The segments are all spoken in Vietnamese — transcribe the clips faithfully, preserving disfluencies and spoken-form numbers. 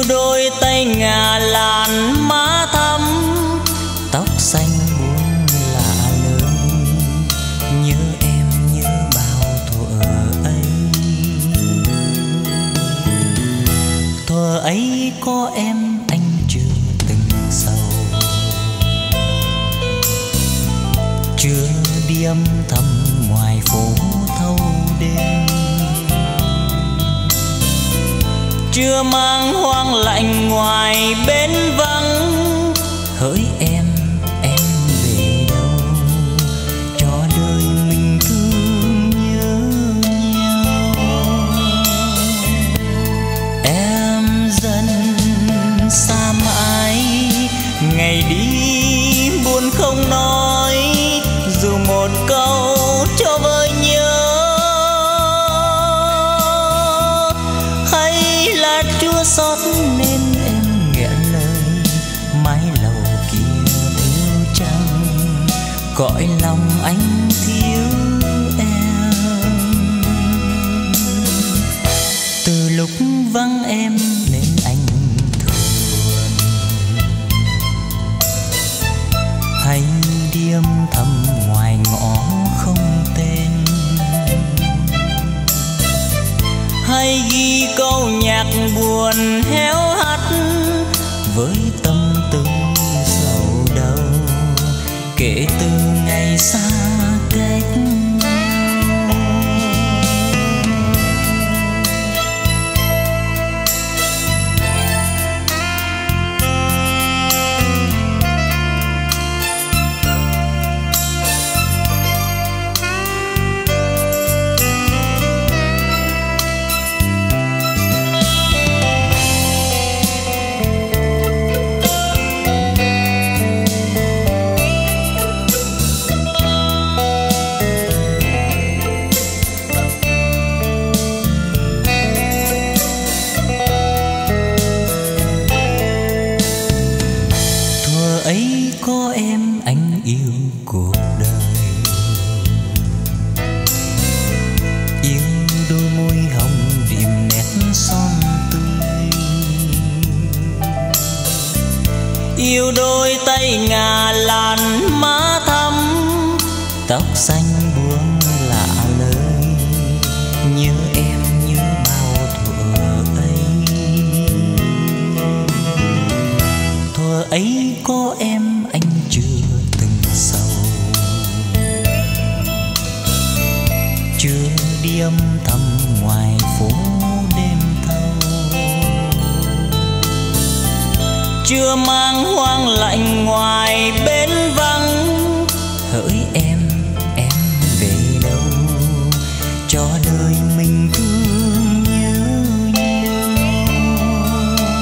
đôi tay ngà làn má thắm, tóc xanh buông lạ lời, nhớ em nhớ bao thuở ấy. Thuở ấy có em anh chưa từng sầu, chưa đi âm thầm ngoài phố thâu đêm, chưa mang hoang lạnh ngoài bến vắng. Hỡi em, em về đâu, cho đời mình thương nhớ nhau. Em dần xa mãi, ngày đi buồn không nói, dù một câu cho vơi nhớ. Chúa xót nên em nghẹn lời, mái lầu kia thiếu trăng, cõi lòng anh thiếu em. Từ lúc vắng em nên anh thường hay đi âm thầm ngoài ngõ không tên, hay ghi câu nhạc buồn héo hắt với tâm tư sầu đau, kể từ ngày xa cách. Yêu đôi tay ngà làn má thắm, tóc xanh buông lạ lời, nhớ em nhớ bao thuở ấy. Thuở ấy có em anh chưa từng sầu, chưa đi âm thầm ngoài phố đêm thâu, chưa mang hoang lạnh ngoài bến vắng. Hỡi em, em về đâu, cho đời mình thương nhớ nhau.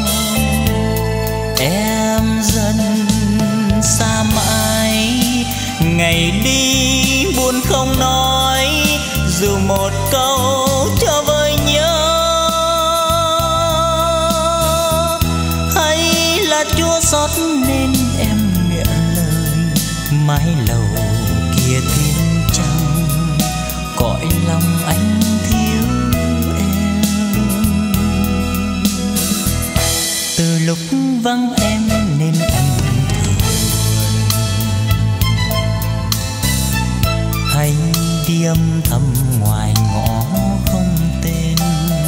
Em dần xa mãi, ngày đi buồn không nói, dù một câu cho vơi nhớ. Chúa xót nên em nghẹn lời, mái lầu kia thiên trăng, cõi lòng anh thiếu em. Từ lúc vắng em nên anh thường hay đi âm thầm ngoài ngõ không tên,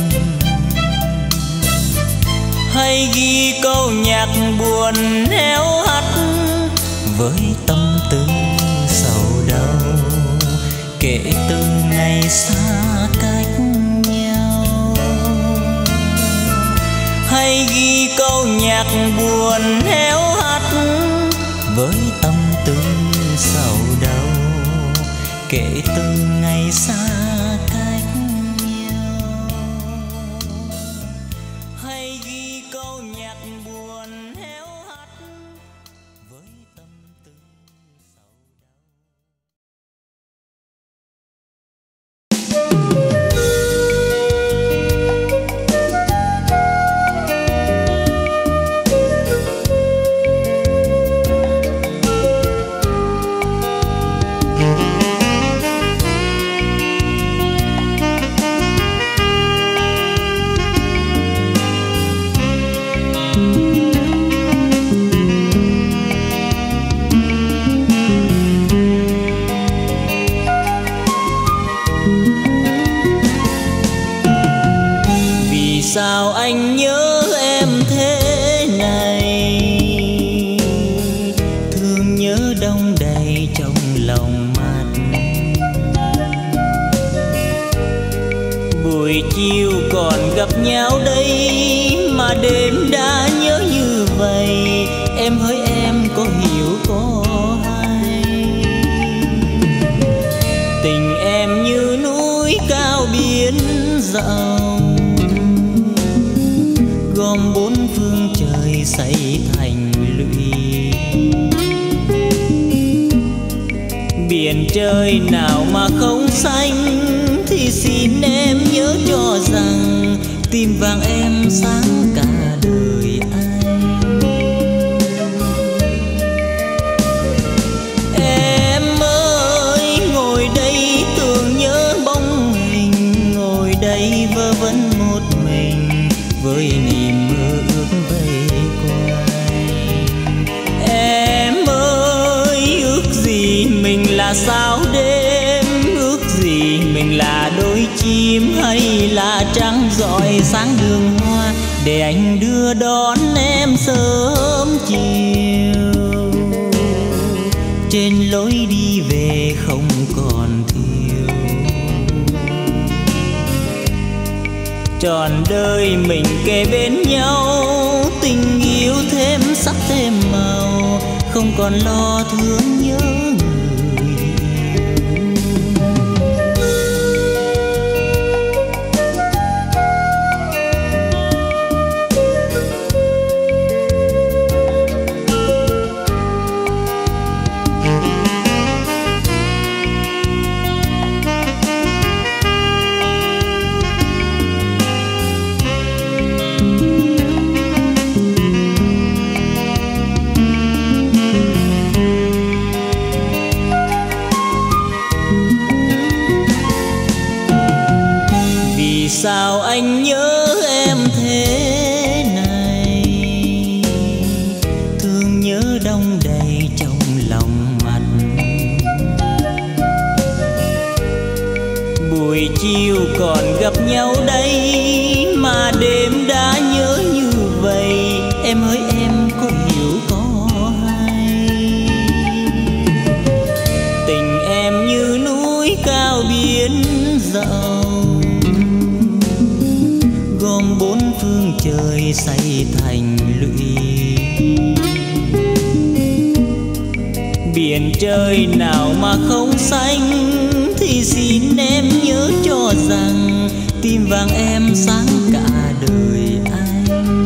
hay ghi câu nhạc buồn héo hắt với tâm tư sầu đau, kể từ ngày xa cách nhau. Hay ghi câu nhạc buồn héo hắt với tâm tư sầu đau, kể từ ngày xa cách. nhớ đong đầy trong lòng mắt. Buổi chiều còn gặp nhau đây mà đêm đã nhớ như vậy. Em hỡi em có hiểu có hay, tình em như núi cao biển rộng, gom bốn phương trời xây thành lũy. Biển trời nào mà không xanh thì xin em nhớ cho rằng tim vàng em sáng cả đời anh. Em ơi ngồi đây tưởng nhớ bóng hình, ngồi đây vơ vẩn một mình với niềm mơ ước vây quanh. Em ơi ước gì mình là sao đêm, ước gì mình là đôi chim hay là trăng rọi sáng đường hoa, để anh đưa đón em sớm chiều. Trên lối đi về không còn thiếu, trọn đời mình kề bên nhau, tình yêu thêm sắc thêm màu, không còn lo thương nhớ người. Sao anh nhớ em thế này, thương nhớ đong đầy trong lòng mắt. Buổi chiều còn gặp nhau đây mà đêm đã nhớ như vậy. Em hỡi em có hiểu có hay, tình em như núi cao biển rộng, gom bốn phương trời xây thành lũy. Biển trời nào mà không xanh thì xin em nhớ cho rằng tim vàng em sáng cả đời anh.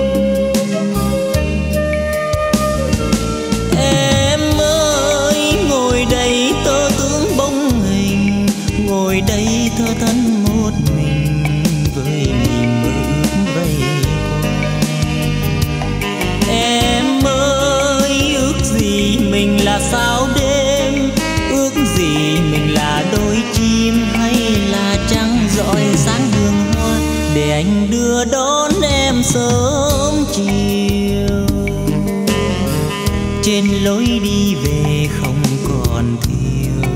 Em ơi ngồi đây tơ tướng bóng hình, ngồi đây thơ thân một mình với niềm mơ ước vây quanh. Em ơi ước gì mình là sao đêm, ước gì mình là đôi chim hay là trăng rọi sáng đường hoa, để anh đưa đón em sớm chiều. Trên lối đi về không còn thiếu,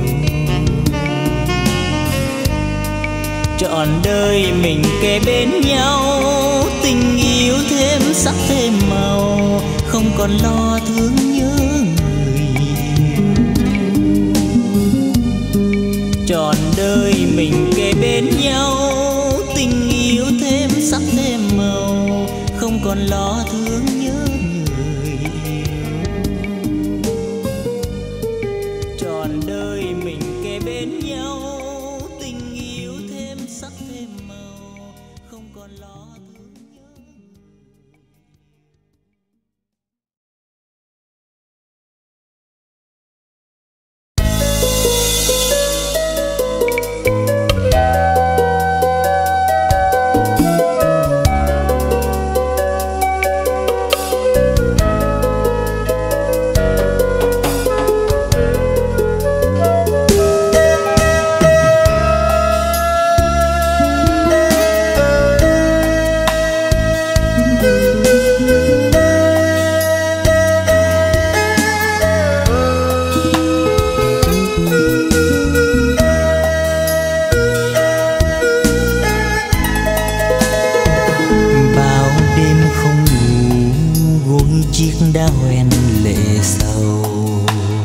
trọn đời mình kề bên nhau, tình yêu thêm sắc thêm màu, không còn lo thương nhớ người yêu. Trọn đời mình kề bên nhau, tình yêu thêm sắc thêm màu, không còn lo thương nhớ người yêu. Trọn đời mình kề bên nhau, tình yêu thêm sắc thêm màu, không còn lo thương nhớ. đã hoen lệ sầu,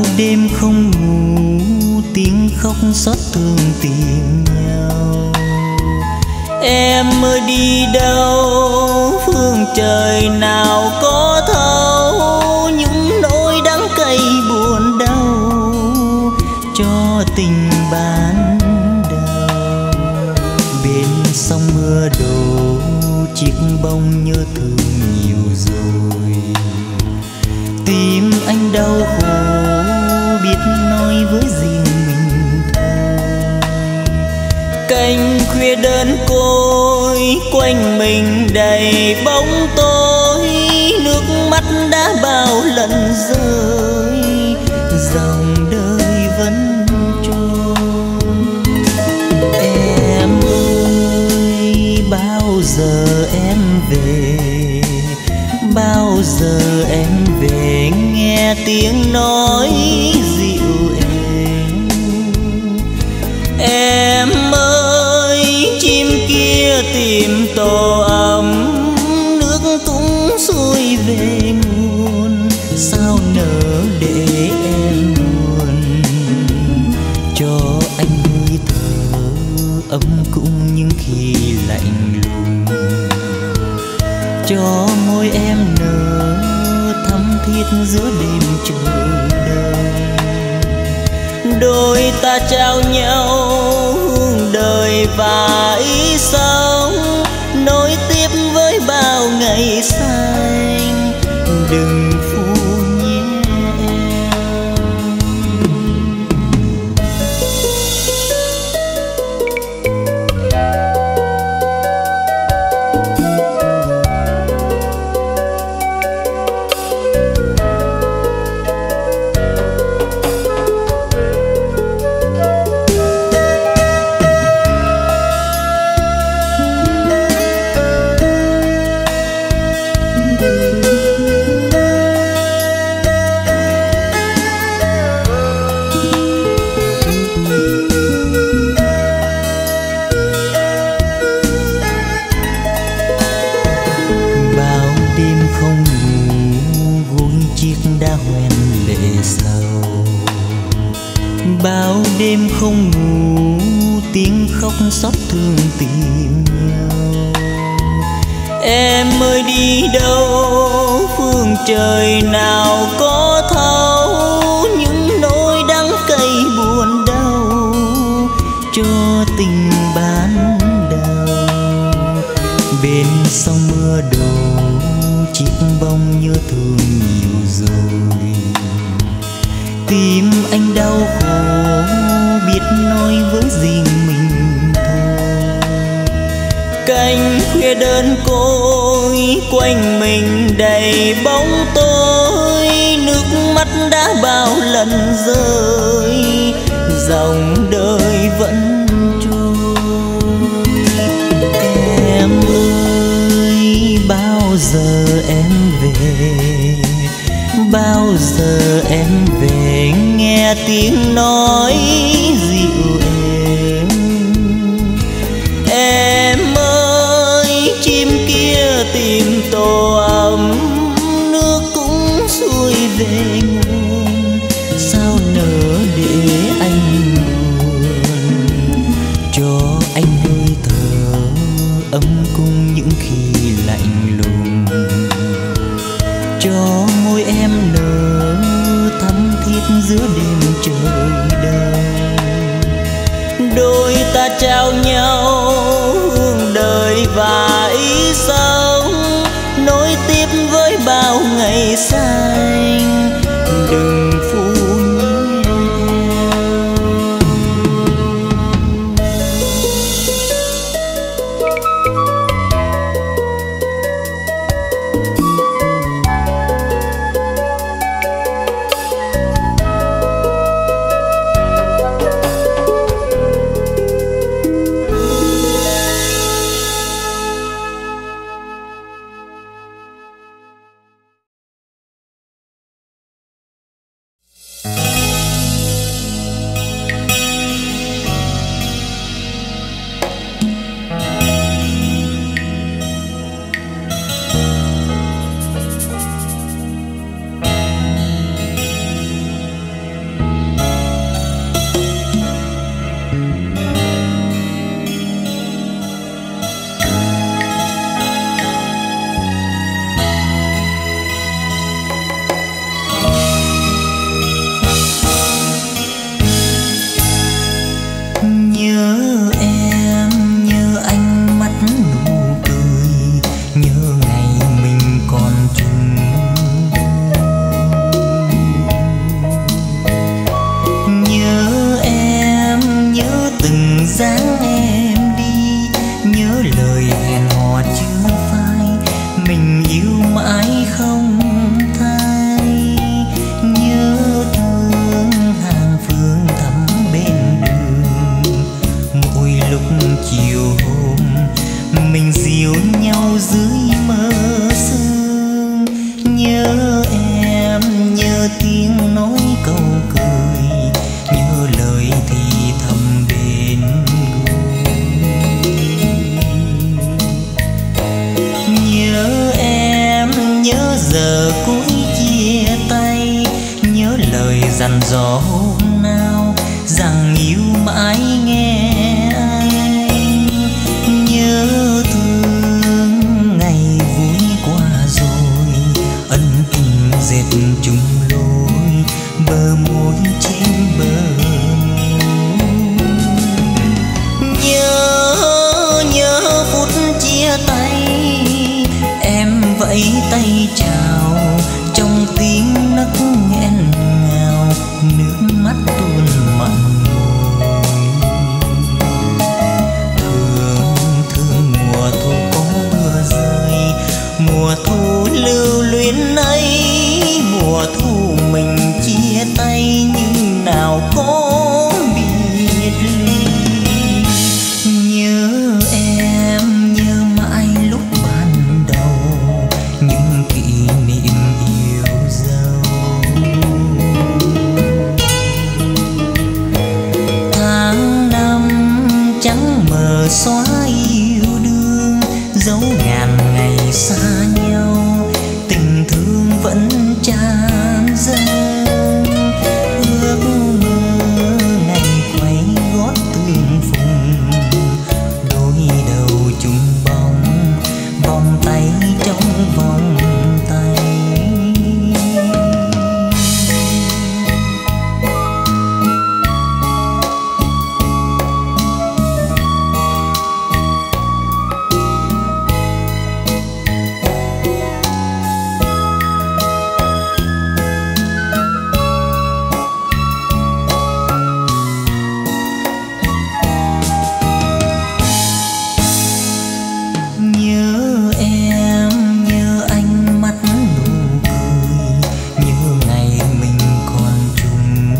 đêm không ngủ tiếng khóc xót thương tìm nhau. Em ơi đi đâu phương trời nào có thấu những nỗi đắng cay buồn đau cho tình ban đầu. Bên sông mưa đổ chiếc bóng nhớ thương nhiều rồi, tim anh đau khổ biết nói với riêng mình thôi. Cánh khuya đơn côi quanh mình đầy bóng tối, nước mắt đã bao lần rơi dòng đời vẫn trôi. Em ơi bao giờ em về, bao giờ em về nghe tiếng nói dịu êm. Em ơi chim kia tìm tổ ấm, nước cũng xuôi về nguồn, sao nỡ để em buồn. Cho anh hơi thở ấm cũng những khi lạnh lùng, cho môi em nở thắm thiết giữa đêm trời đông. Đôi ta trao nhau hương đời và ý sống, nối tiếp với bao ngày xanh. Đừng phụ nhé đêm không ngủ tiếng khóc xót thương tìm nhau. Em ơi đi đâu phương trời nào có thấu những nỗi đắng cay buồn đau cho tình ban đầu. Bên sông mưa đổ chiếc bóng nhớ thương nhiều rồi, tim anh đau khổ biết nói với riêng mình thôi. Cánh khuya đơn côi quanh mình đầy bóng tối, nước mắt đã bao lần rơi dòng đời vẫn trôi. Em ơi bao giờ em về, bao giờ em về nghe tiếng nói dịu êm. Em ơi chim kia tìm tổ ấm, nước cũng xuôi về nguồn, sao nỡ để anh buồn. Cho anh hơi thở ấm cùng những khi lạnh lùng, cho môi em nở thắm thiết giữa đêm trời đông. dặn dò hôm nào rằng yêu mãi nghe anh. Nhớ thương ngày vui qua rồi, ân tình dệt chung lối bờ môi trên bờ môi. Nhớ nhớ phút chia tay, em vẫy tay chào trong tiếng nấc nghẹn ngào, nước mắt tuôn mặn môi. Thương thương mùa thu có mưa rơi, mùa thu lưu luyến ấy, mùa thu mình chia tay nhưng nào có biệt ly. Nhớ em, nhớ mãi lúc ban đầu, những kỷ niệm yêu dấu. Tháng năm trắng mờ xóa yêu đương, dấu ngàn ngày xa nhau, tình thương vẫn tràn dâng. Ước mơ ngày quay gót tương phùng, đôi đầu chung bóng, vòng tay trong vòng tay. Nhớ em, nhớ ánh mắt nụ cười, nhớ ngày mình còn chung.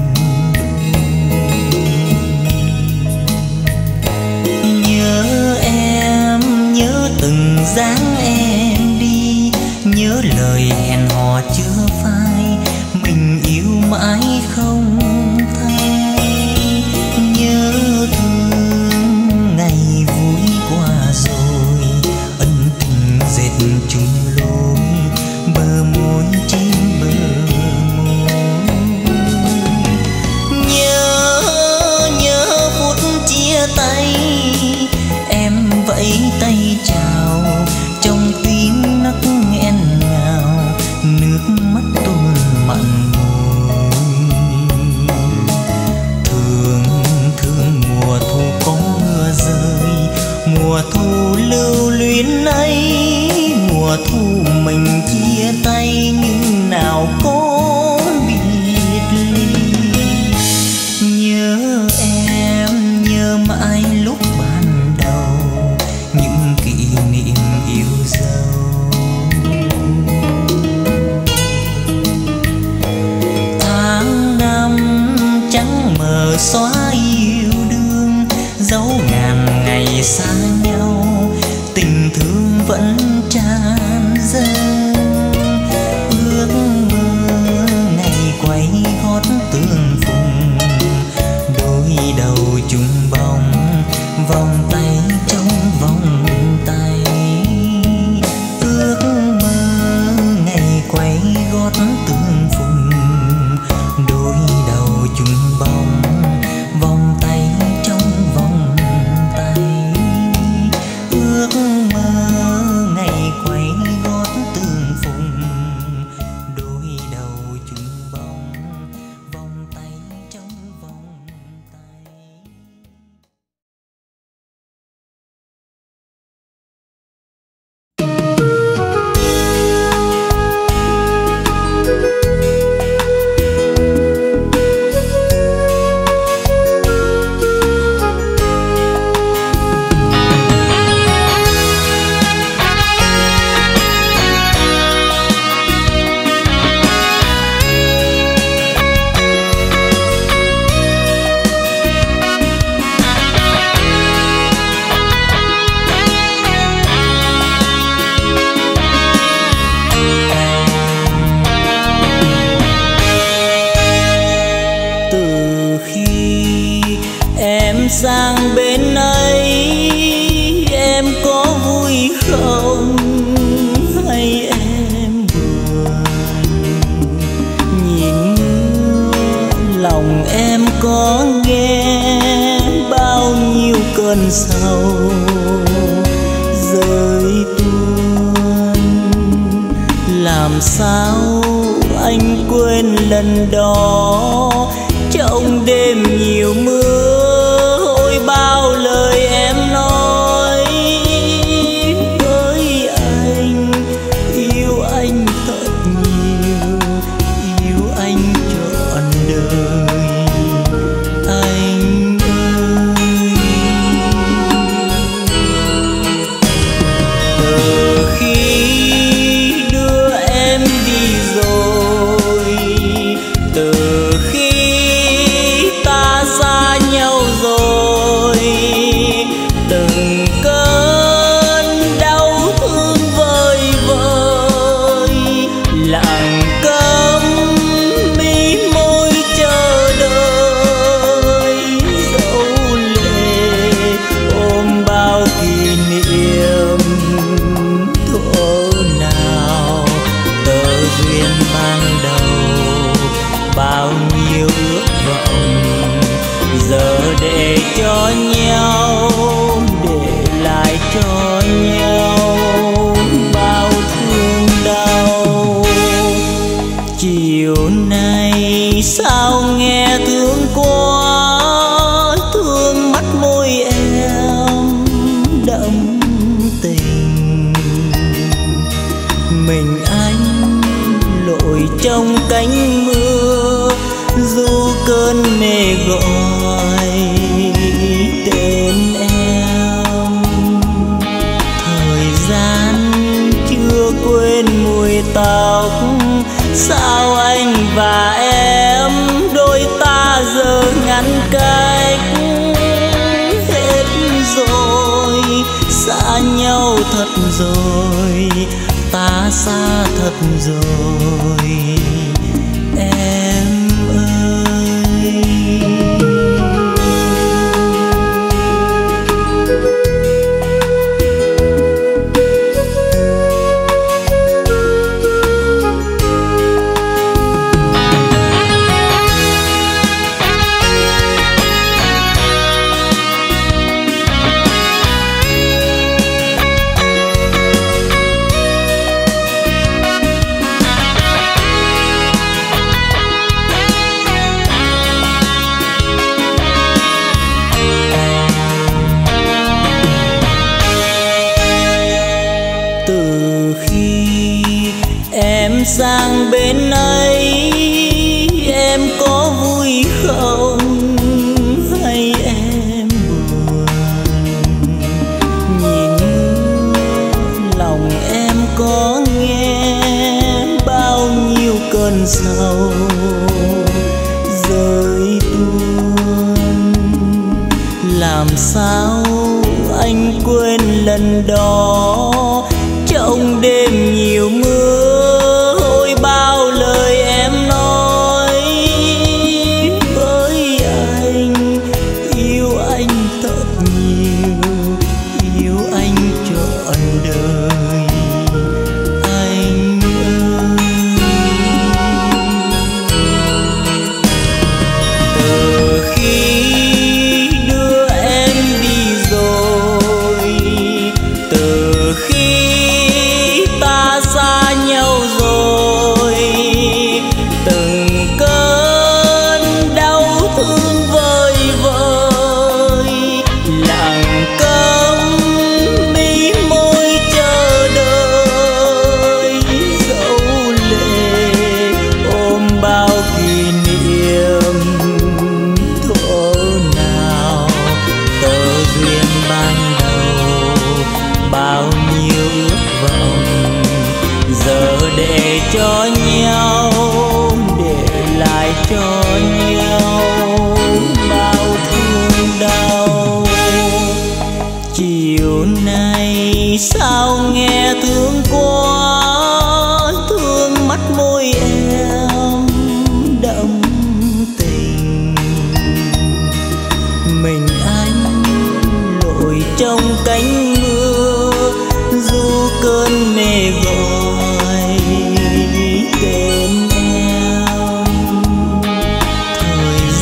Nhớ em, nhớ từng dáng em đi, nhớ lời hẹn hò chưa phai, mình yêu mãi không thay. Nhớ thương ngày vui qua rồi, ân tình dệt chung lối bờ môi trên bờ môi. Nhớ nhớ phút chia tay, em vẫy tay chào trong tiếng nấc nghẹn ngào, nước mắt tuôn mặn môi. Thương thương mùa thu có mưa rơi, mùa thu lưu luyến ấy, mùa thu mình chia tay nhưng nào có biệt ly. Nhớ em, nhớ mãi lúc ban đầu, những kỷ niệm yêu dấu. Tháng năm trắng mờ xóa yêu đương, dấu ngàn ngày xa nhau, tình thương vẫn tràn dâng. Ước mơ ngày quay gót tương phùng, đôi đầu chung bóng, vòng tay trong vòng tay. Ước mơ ngày quay gót tương phùng, đôi đầu chung bóng, vòng tay trong vòng tay. Ước mơ ngày quay gót tương phùng, đôi đầu chung bóng, vòng tay lòng em có nghe bao nhiêu cơn sầu rơi tuôn. Làm sao anh quên lần đó trong đêm nhiều mưa, ôi bao lời em nói với anh. Yêu anh thật nhiều, yêu anh trọn đời anh ơi. Từ khi đưa em đi rồi, từ khi ta xa nhau rồi, từng cơn đau thương vơi vơi lặng câm mí môi chờ đợi. Dẫu lệ ôm bao kỷ niệm thuở nào tờ duyên ban đầu, bao nhiêu ước vọng giờ để cho nhau, để lại cho nhau bao thương đau. Chiều nay sao nghe thương quá, thương mắt môi em đậm tình. Mình anh lội trong cánh mưa, dù cơn mê gọi tên em. Thời gian chưa quên mùi tóc, sao anh và em đôi ta giờ ngăn cách. Hết rồi, xa nhau thật rồi, ta xa thật rồi em ơi. Từ khi em sang bên ấy, em có vui không hay em buồn? Nhìn lòng em có nghe bao nhiêu cơn sầu rơi tuôn. Làm sao anh quên lần đó trong đêm nhiều mưa, ôi bao lời em nói với anh. Yêu anh thật nhiều, yêu anh trọn đời anh ơi. Từ khi đưa em đi rồi, từ khi ta xa nhau rồi, từng cơn đau thương vơi vơi lặng câm mí môi chờ đợi. Dẫu lệ ôm bao kỷ niệm thuở nào tờ duyên ban đầu, bao nhiêu ước vọng giờ để cho nhau, để lại cho nhau bao thương đau. Chiều nay sao nghe thương quá, thương mắt môi em đậm tình. Mình anh lội trong cánh mưa, dù cơn mê gọi tên em. Thời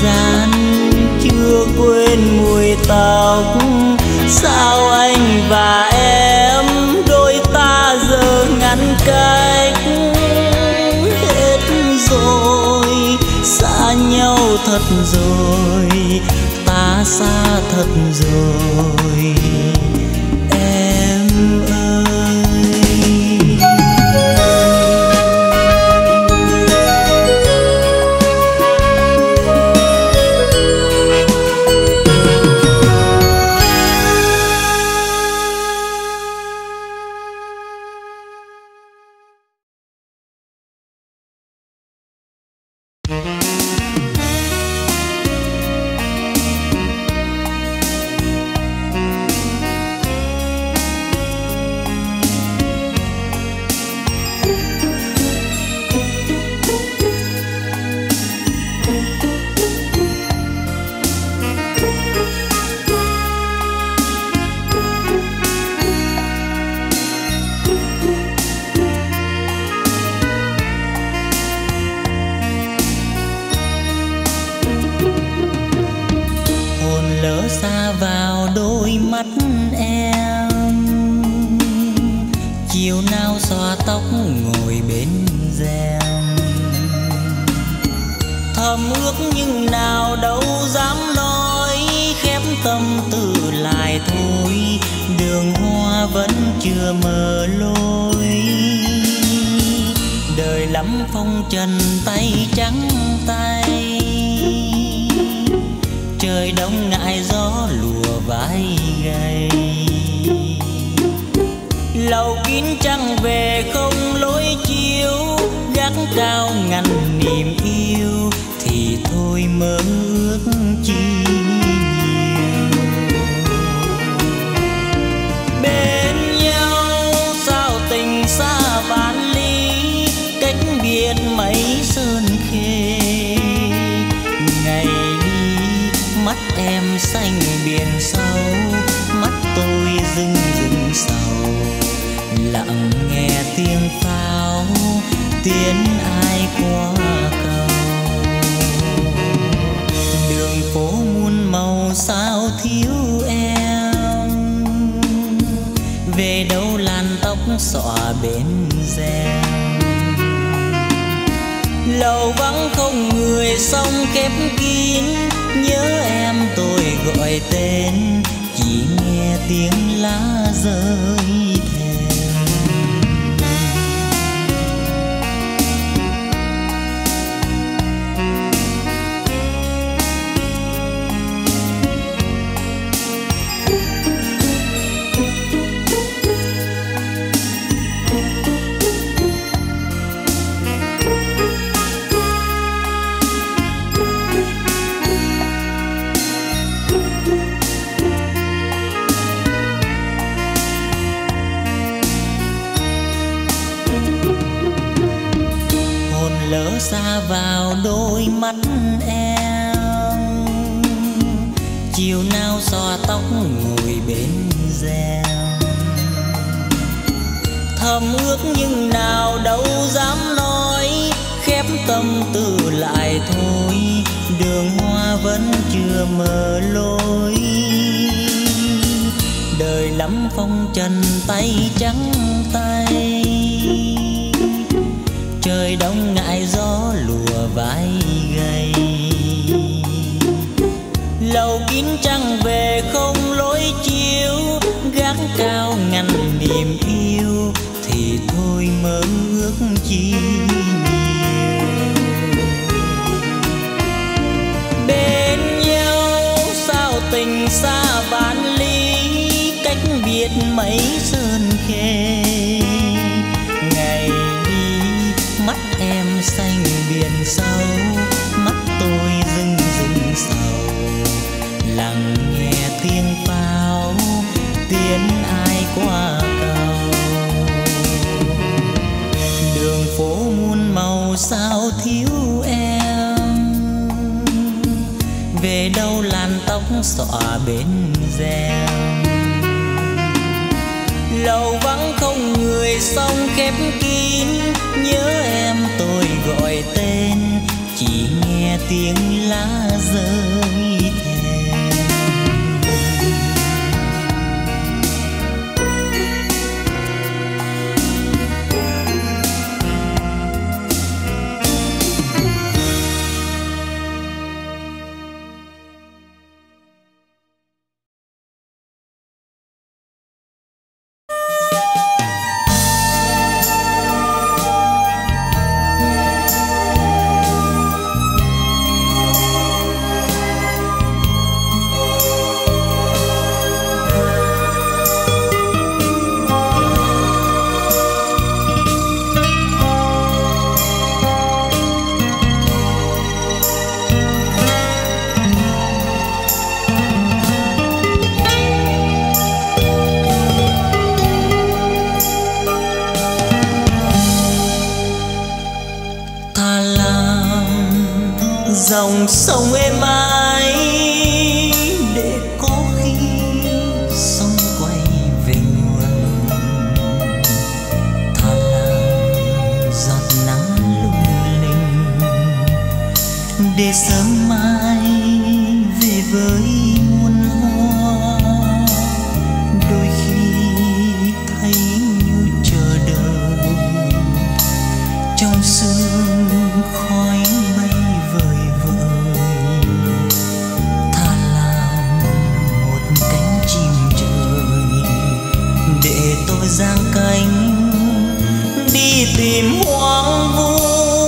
tóc. Sao anh và em đôi ta giờ ngăn cách hết rồi, xa nhau thật rồi, ta xa thật rồi em ơi. Xa vào đôi mắt em, chiều nào xõa tóc ngồi bên rèm, thầm ước nhưng nào đâu dám nói, khép tâm tư lại thôi, đường hoa vẫn chưa mở lối. Đời lắm phong trần tay trắng tay, trời đông ngại gió lùa vai gầy, lầu kín trăng về không lối chiếu, gác cao ngăn niềm yêu thì thôi mơ ước chi nhiều. Bên nhau sao tình xa vạn ly, cách biệt mấy sơn khê. Ngày mắt em xanh biển sâu, mắt tôi rưng rưng sầu, lặng nghe tiếng pháo tiến ai qua cầu. Đường phố muôn màu sao thiếu em, về đâu làn tóc xõa bên rèm, lầu vắng không người sông khép kín, nhớ em tôi gọi tên, chỉ nghe tiếng lá rơi thèm. Lỡ xa vào đôi mắt em, chiều nào xõa tóc ngồi bên rèm, thầm ước nhưng nào đâu dám nói, khép tâm tư lại thôi, đường hoa vẫn chưa mở lối. Đời lắm phong trần tay trắng tay, trời đông ngại gió lùa vai gầy, lầu kín trăng về không lối chiếu, gác cao ngăn niềm yêu thì thôi mơ ước chi nhiều. Bên nhau sao tình xa vạn ly, cách biệt mấy sơn khê. Ngày mắt em xanh biển sâu, mắt tôi rưng rưng sầu, lặng nghe tiếng pháo tiến ai qua cầu. Đường phố muôn màu sao thiếu em, về đâu làn tóc xõa bên rèm, lầu vắng không người sông khép kín, nhớ em tôi gọi tên, chỉ nghe tiếng lá rơi thèm. dòng sông êm ái để có khi sông quay về nguồn. Thà là giọt nắng lung linh để sớm mai về với muôn hoa. Đôi khi thấy như chờ đợi trong sương khói bay vời vợi. Thà làm một cánh chim trời để tôi giang cánh đi tìm hoang vu.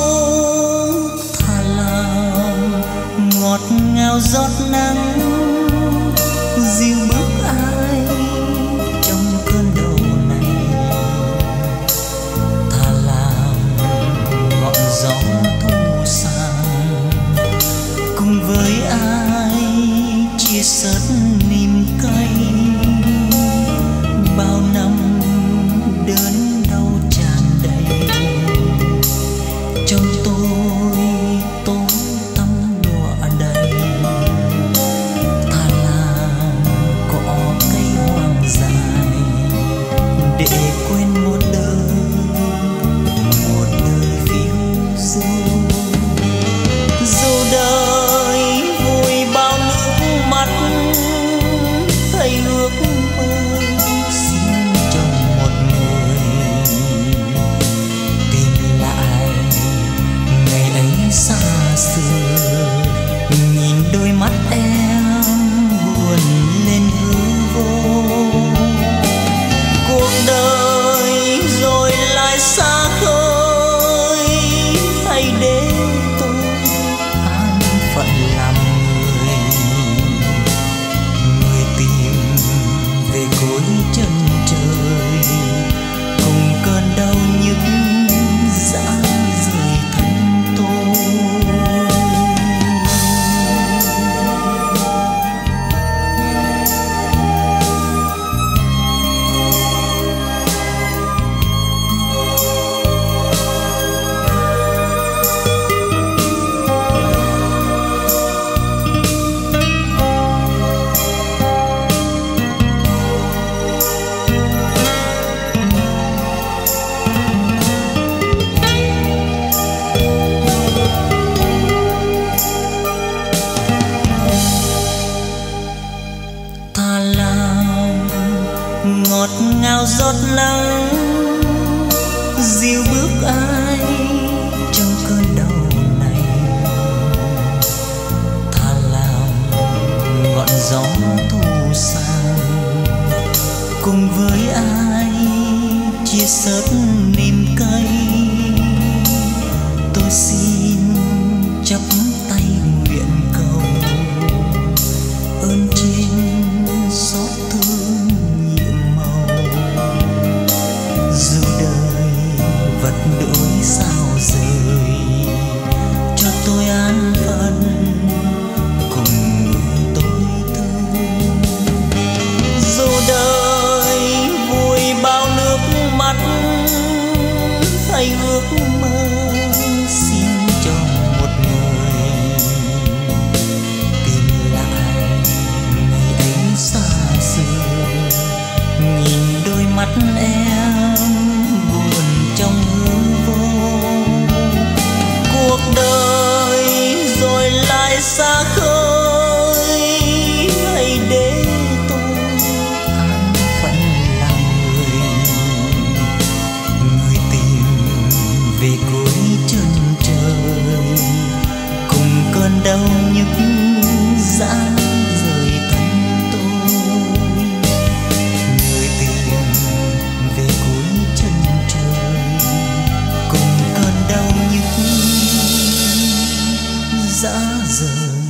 Thà làm ngọt ngào giọt nắng dịu bước ai trong cơn đau này. Thà làm ngọn gió thu sang cùng với ai chia sớt niềm cay. Bao năm đớn đau tràn đầy trong tôi tối tăm đọa đầy. Thà làm cỏ cây hoang dại để quên một đời, một đời phiêu du. Dù đời vùi bao nước mắt hay ước mơ xin chồng một người tìm lại ngày ấy xa xưa. Nhìn đôi mắt em buồn lên hư vô. Cuộc đời rồi lại xa khơi hay để tôi an phận làm người. Người tìm về cuối chân trời cùng cơn đau nhức dã rời thân tôi. Thà làm ngọt ngào giọt nắng dịu bước ai trong cơn đau này. Thà làm ngọn gió thu sang cùng với ai chia sớt niềm cay. Tôi xin chắp tay nguyện cầu ơn trên xót thương nhiệm màu. Dù đời vật đổi sao rời cho tôi an phận cùng người tôi thương. Dù đời vùi bao nước mắt hay ước mơ xin cho một người tìm lại ngày ấy xa xưa. Nhìn đôi mắt em buồn trong hư vô. Cuộc đời rồi lại xa khơi hay để tôi an phận làm người. Người tìm về cuối chân trời cùng cơn đau nhức dã rời thân tôi. Người tìm về cuối chân trời cùng cơn đau nhức dã rời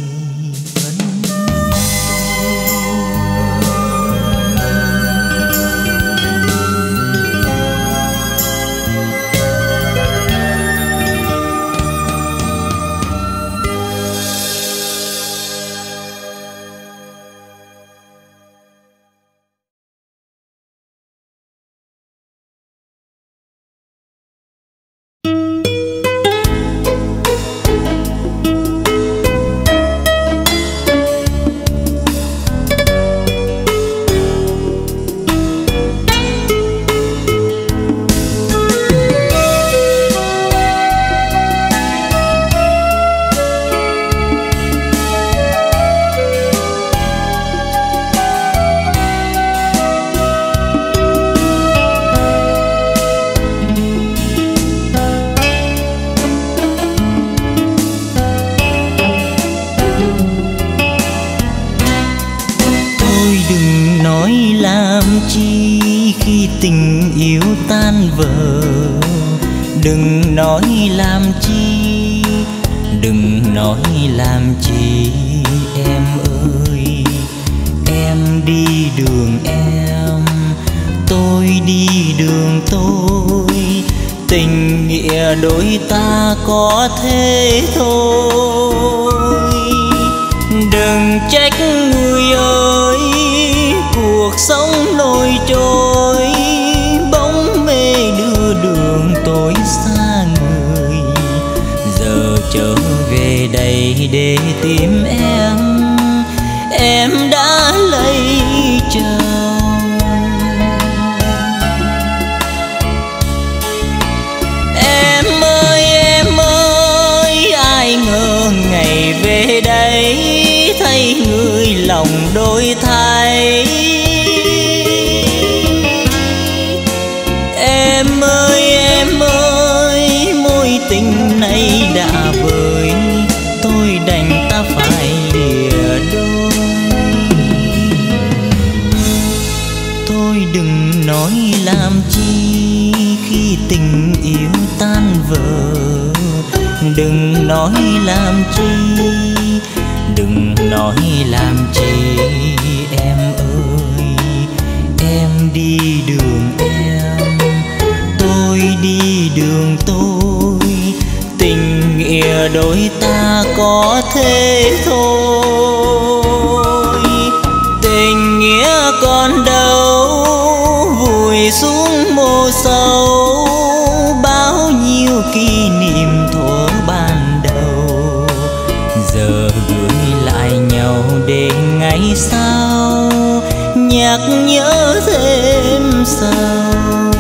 tan vỡ. Đừng nói làm chi, đừng nói làm chi em ơi. Em đi đường em, tôi đi đường tôi, tình nghĩa đôi ta có thế thôi. Đừng trách người ơi, cuộc sống nổi trôi, bóng mê đưa đường tôi xa người. Giờ trở về đây để tìm em, em đã lấy chồng. Em ơi em ơi, ai ngờ ngày về đây thấy người lòng đổi thay. Em ơi em ơi, mối tình này đã vơi, tôi đành ta phải lìa đôi. Thôi đừng nói làm chi khi tình yêu tan vỡ. Đừng nói làm chi, đừng nói làm chi em ơi. Em đi đường em, tôi đi đường tôi, tình nghĩa đôi ta có thế thôi. Tình nghĩa còn đâu vùi xuống mồ sâu, bao nhiêu kỷ niệm thuở ban đầu. Giờ gửi lại nhau để ngày sau nhắc nhớ thêm sau.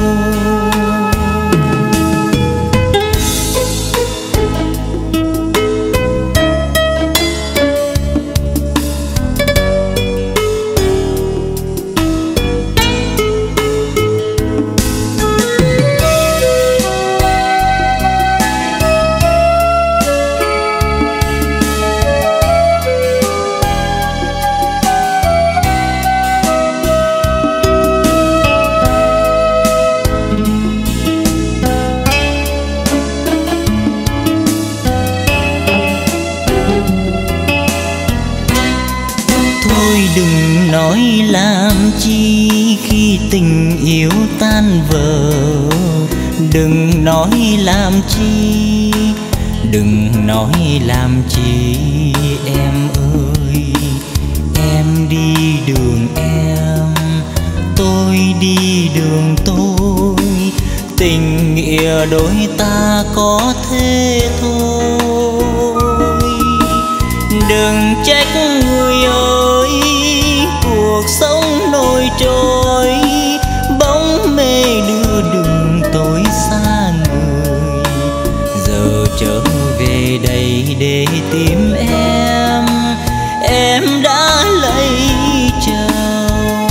Đừng nói làm chi khi tình yêu tan vỡ. Đừng nói làm chi, đừng nói làm chi em ơi. Em đi đường em, tôi đi đường tôi, tình nghĩa đôi ta có thế thôi. Đừng trách người ơi, cuộc sống nổi trôi, bóng mê đưa đường tôi xa người. Giờ trở về đây để tìm em, em đã lấy chồng.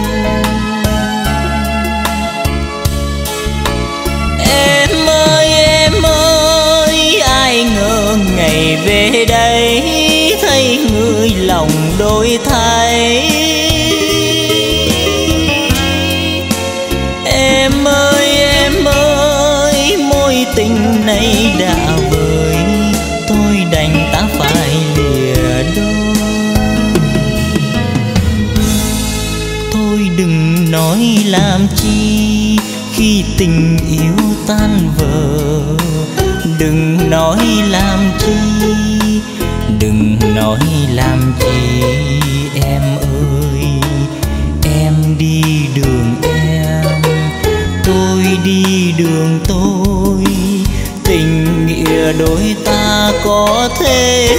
Em ơi em ơi, ai ngờ ngày về đây thấy người lòng đổi thay. Em ơi em ơi, mối tình này đã vơi, tôi đành ta phải lìa đôi. Thôi đừng nói làm chi khi tình yêu tan vỡ. Đừng nói làm chi, đừng nói làm chi em ơi. Em đi đường em, tôi đi đường tôi, tình nghĩa đôi ta có thế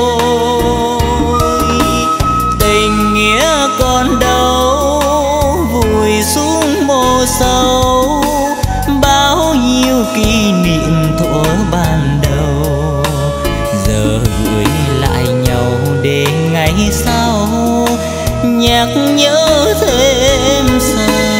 thôi. Tình nghĩa còn đâu vùi xuống mồ sâu, bao nhiêu kỷ niệm thuở ban đầu. Giờ gửi lại nhau để ngày sau nhắc nhớ thêm sau.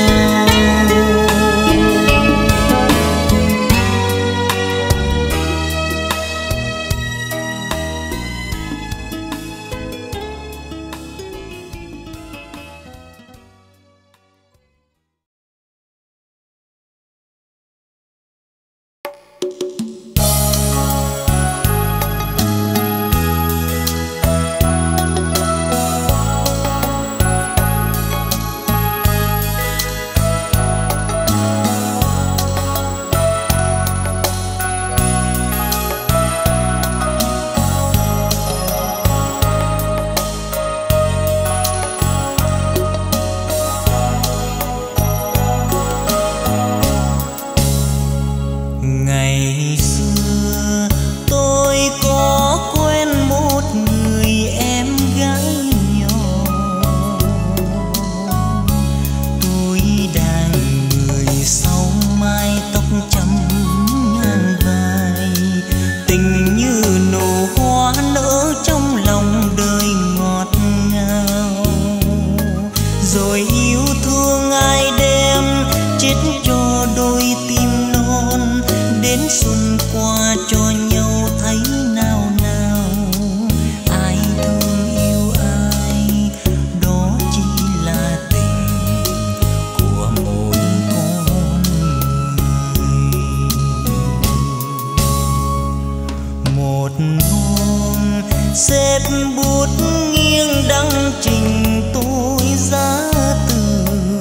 xếp bút nghiêng đăng trình tôi giá từ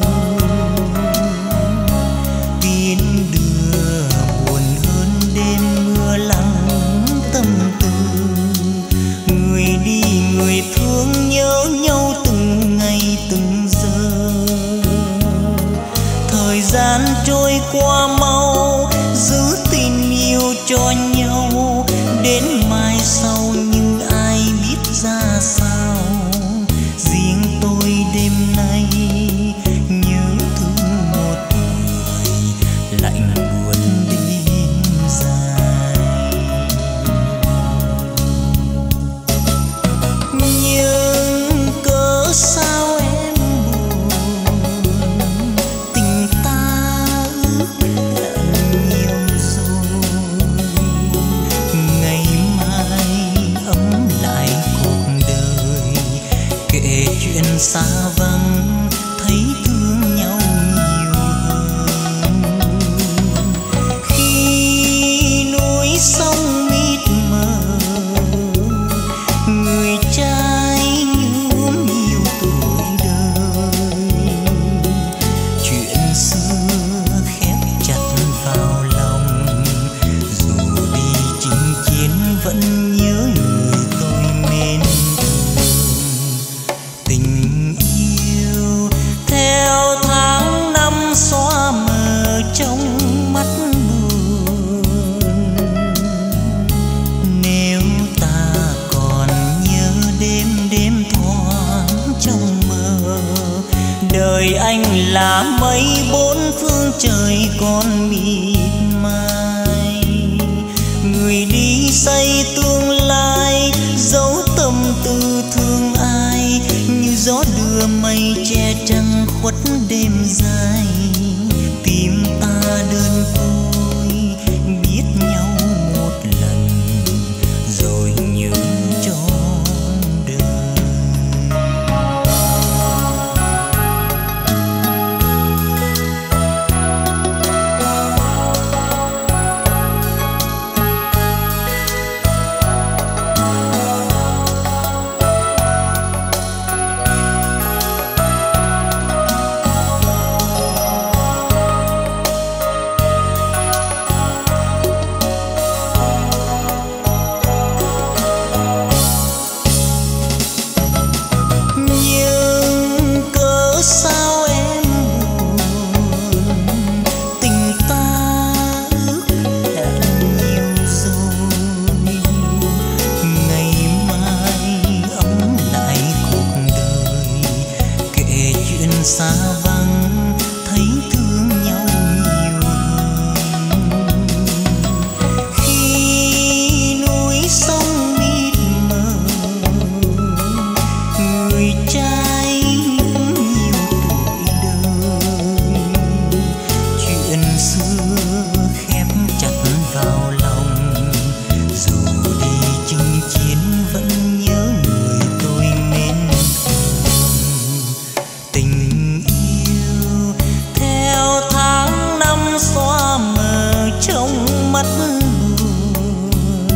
tin đưa buồn hơn đêm mưa lắng tâm tư. Người đi người thương nhớ nhau từng ngày từng giờ. Thời gian trôi qua mau, giữ tình yêu cho nhau đến mai sau, nhưng ai biết ra sao. Riêng tôi đêm nay nhớ thương một người lạnh buốt đêm dài. Nhưng cớ sao em buồn, tình ta ước hẹn nhiều rồi. Ngày mai ấm lại cuộc đời, kể chuyện xa vắng thấy thương nhau nhiều hơn. Khi núi sông mịt mờ, người trai nhuốm nhiều tuổi đời. Chuyện xưa khép chặt vào lòng, dù đi chinh chiến vẫn nhớ người tôi mến thương. Tình yêu theo tháng năm xóa mờ trong mắt buồn. Nếu ta còn nhớ đêm đêm thoáng trong mơ, đời anh là mây bốn phương trời còn mịt mai. Người đi xây tương lai, dấu tâm tư thương ai, như gió đưa mây che trăng khuất đêm dài. Tim ta đơn côi biết nhau một lần, rồi nhớ trọn đời. Nhưng cớ sao em buồn, tình ta ước hẹn nhiều rồi. Ngày mai ấm lại cuộc đời, kể chuyện xa vắng thấy thương nhau nhiều hơn. Khi núi sông mịt mờ, người trai nhiều tuổi đời. Chuyện xưa khép chặt vào lòng, dù đi chinh chiến vẫn nhớ người tôi mến thương. Tình yêu theo tháng năm xóa mờ trong mắt buồn.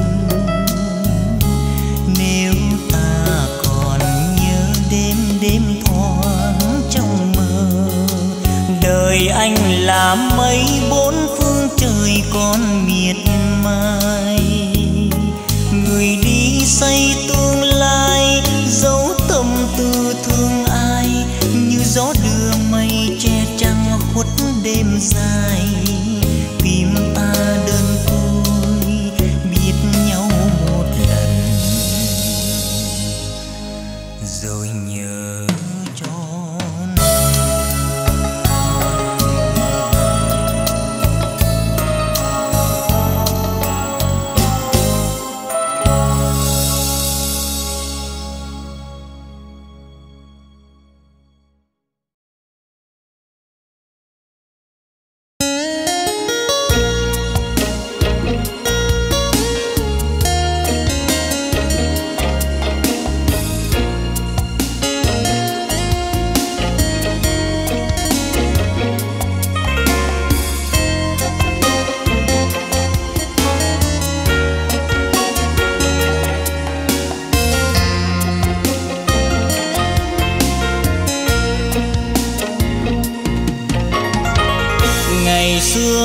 Nếu ta còn nhớ đêm đêm thoáng trong mơ, đời anh là mây bốn phương trời còn miệt mài. Người đi xây tương lai, dấu tâm tư thương ai, như gió đưa mây che trăng khuất đêm dài. Tim ta đơn côi biết nhau một lần, rồi nhớ trọn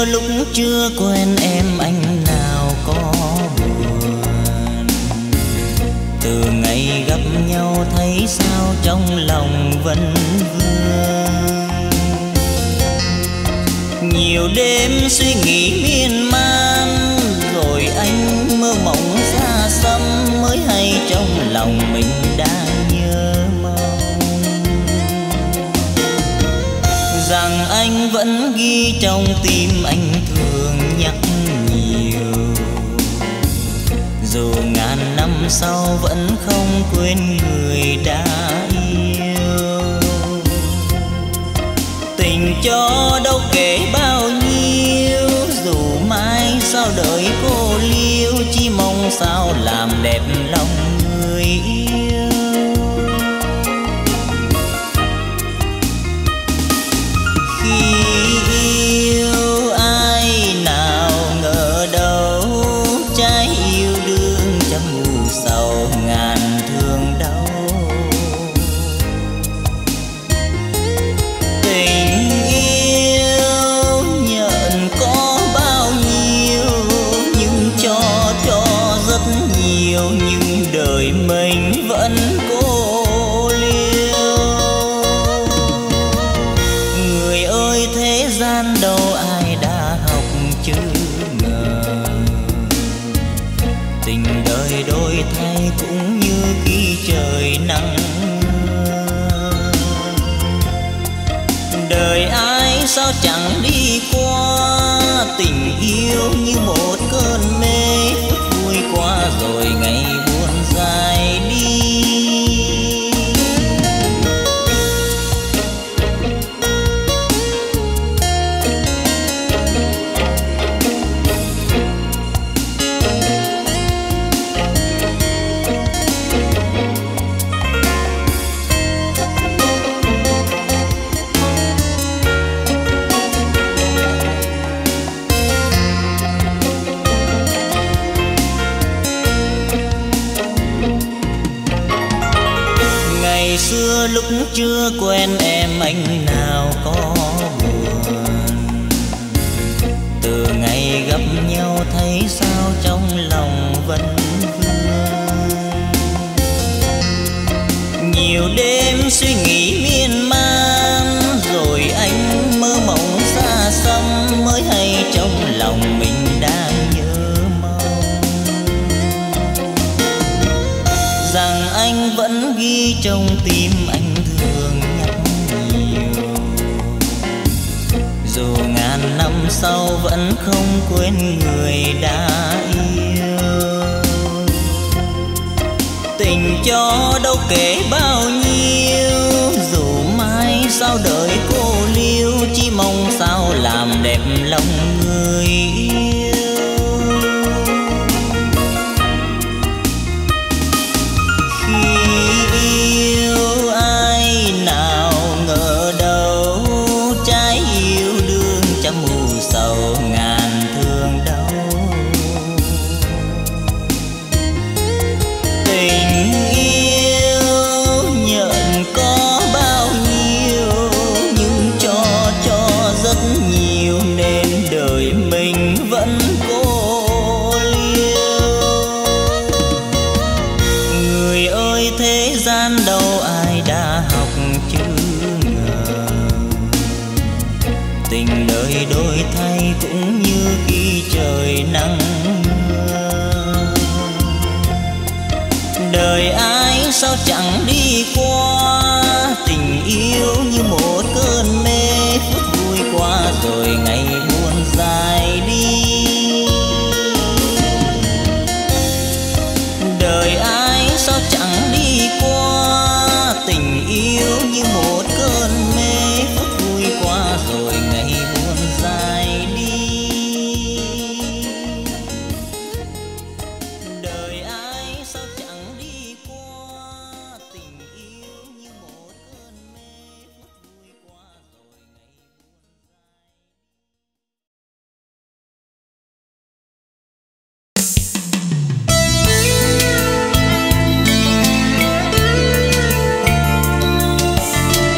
xưa lúc chưa quen em anh nào có buồn, từ ngày gặp nhau thấy sao trong lòng vẫn vương. Nhiều đêm suy nghĩ miên man, rồi anh mơ mộng xa xăm, mới hay trong lòng mình đang nhớ mong rằng anh vẫn ghi trong tim, anh thường nhắc nhiều. Dù ngàn năm sau vẫn không quên người đã yêu. Tình cho đâu kể bao nhiêu, dù mai sao đợi cô liêu, chỉ mong sao làm đẹp lòng người yêu. Khi yêu ai nào ngờ đâu, trái yêu đương trăm mù sầu ngàn thương đau. Tình yêu nhận có bao nhiêu, nhưng cho cho rất nhiều, nhưng đời mình vẫn cô liêu. Người ơi thế gian đâu ai đã học chứ ngờ, tình đời đổi thay cũng như khi trời nắng. Đời ai sao chẳng đi qua, tình yêu như một cơn mê, phút vui qua rồi ngày buồn dài đi. Ngày xưa lúc chưa quen em anh nào có buồn, từ ngày gặp nhau thấy sao trong lòng vẫn vương. Nhiều đêm suy nghĩ miên man, rồi anh mơ mộng xa xăm, mới hay trong lòng mình đang nhớ mong rằng anh vẫn ghi trong tim, anh thường nhắc nhiều. Dù ngàn năm sau vẫn không quên người đã yêu. Tình cho đâu kể bao nhiêu, dù mai sao đợi cô liêu, chỉ mong sao làm đẹp lòng người yêu. Sầu ngàn thương đau. Tình yêu nhận có bao nhiêu, nhưng cho cho rất nhiều, nên đời mình vẫn cô liêu. Người ơi thế gian đâu ai đã học chứ ngờ, tình đời đổi thay cũng như khi trời nắng mưa. Đời ai sao chẳng đi qua, tình yêu như một cơn mê, phút vui qua rồi ngày buồn dài đi. Đời ai sao chẳng đi qua, tình yêu như một cơn mê, phút vui qua rồi ngày buồn dài đi. Đời ai sao chẳng đi qua, tình yêu như một cơn mê, phút vui qua rồi ngày buồn dài.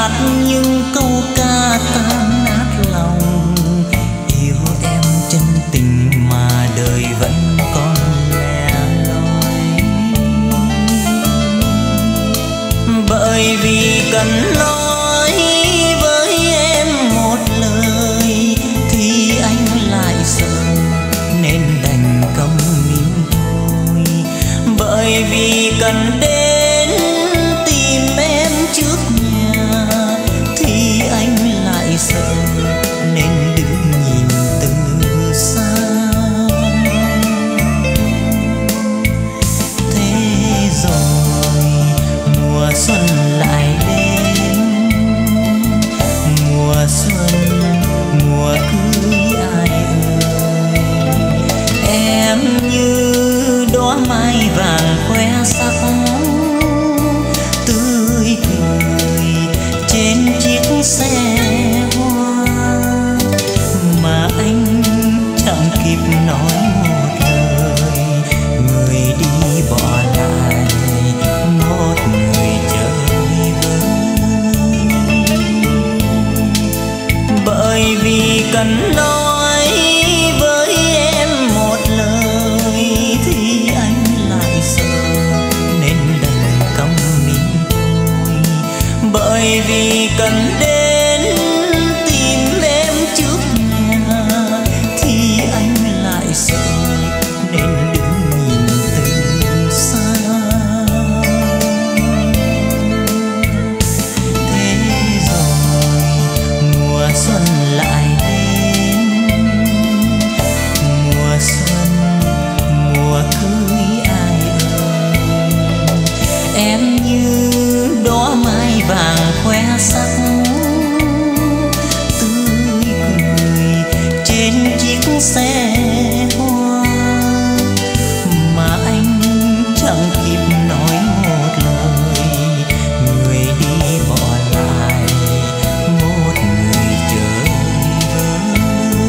hát những câu ca tan nát lòng. Yêu em chân tình mà đời vẫn còn lẻ loi. Bởi vì cần nói với em một lời thì anh lại sợ nên đành câm nín thôi. Bởi vì cần đến tìm em trước nhà thì anh lại sợ nên đứng nhìn từ xa. Thế rồi mùa xuân lại đến, mùa xuân mùa cưới ai ơi. Em như đóa mai vàng khoe sắc tươi cười trên chiếc xe hoa, mà anh chẳng kịp nói một lời. Người đi bỏ lại một người chơi vơi. Bởi vì cần nói với em một lời thì anh lại sợ nên đành câm nín thôi. Bởi vì cần đến tìm em trước nhà thì anh lại sợ nên đứng nhìn từ xa. Thế rồi mùa xuân lại đến, mùa xuân mùa cưới ai ơi. Em như đóa mai vàng khoe sắc tươi cười trên chiếc xe hoa, mà anh chẳng kịp nói một lời. Người đi bỏ lại một người chơi vơi.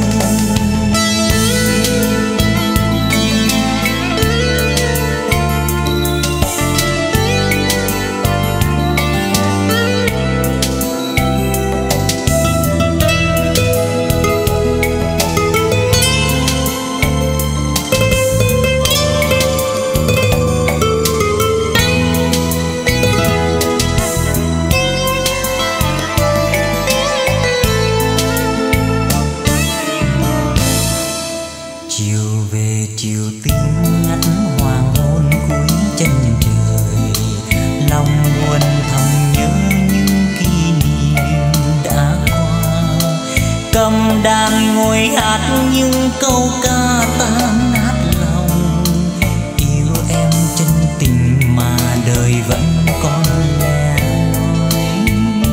Chiều về chiều tím ngắt hoàng hôn cuối chân trời, lòng buồn thầm nhớ những kỷ niệm đã qua. Cầm đàn ngồi hát những câu ca tan nát lòng. Yêu em chân tình mà đời vẫn còn lẻ loi.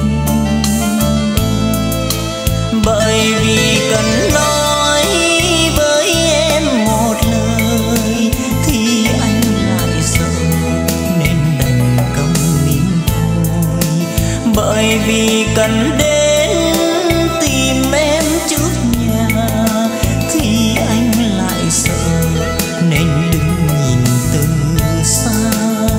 Bởi vì cần nói với em một lời thì anh lại sợ nên đành câm nín thôi. Bởi vì cần đến tìm em trước nhà thì anh lại sợ nên đứng nhìn từ xa.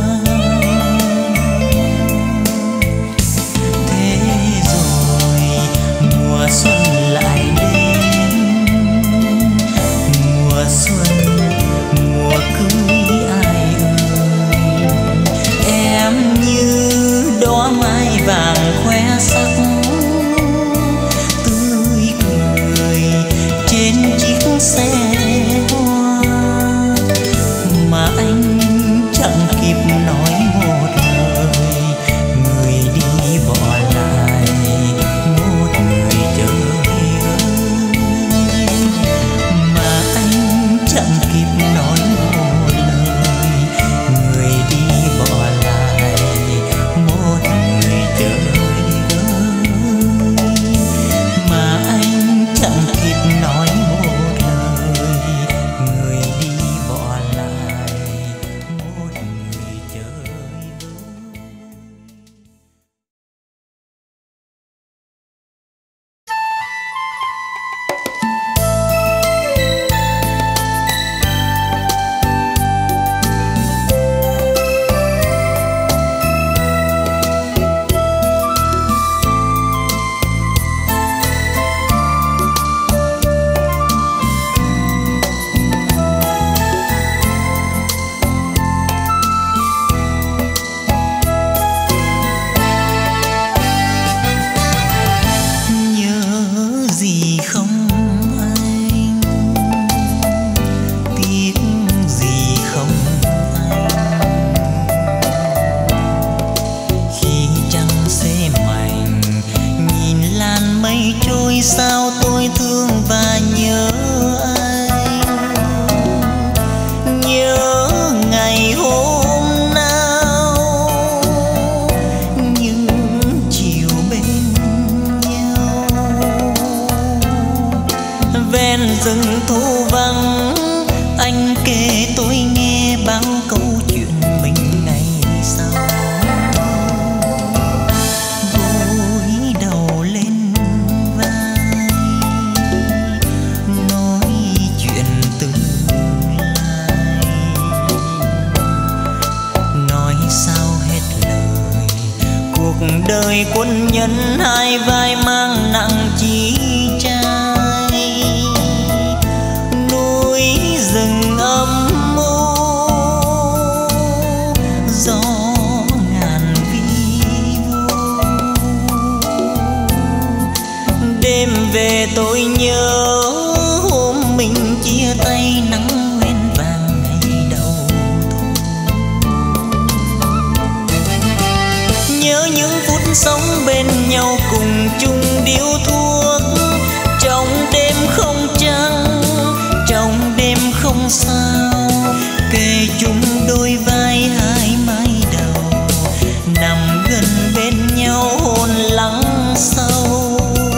Thế rồi mùa xuân lại đến, mùa xuân mùa cưới ai ơi. Em như đóa mai vàng khoe sắc đèn rừng thu vắng, anh kể tôi nghe bao câu chuyện mình ngày sau. Gối đầu lên vai nói chuyện tương lai, nói sao hết lời. Cuộc đời quân nhân hai vai mang nặng chi trai, núi rừng âm u gió ngàn vi vu. Đêm về tôi nhớ hôm mình chia tay nắng nguyên vàng ngày đầu thu. Nhớ những phút sống bên nhau cùng chung điếu thuốc, trong đêm không trăng, trong đêm không sao, kề chung đôi vai hai mái đầu, nằm gần bên nhau hôn lắng sâu.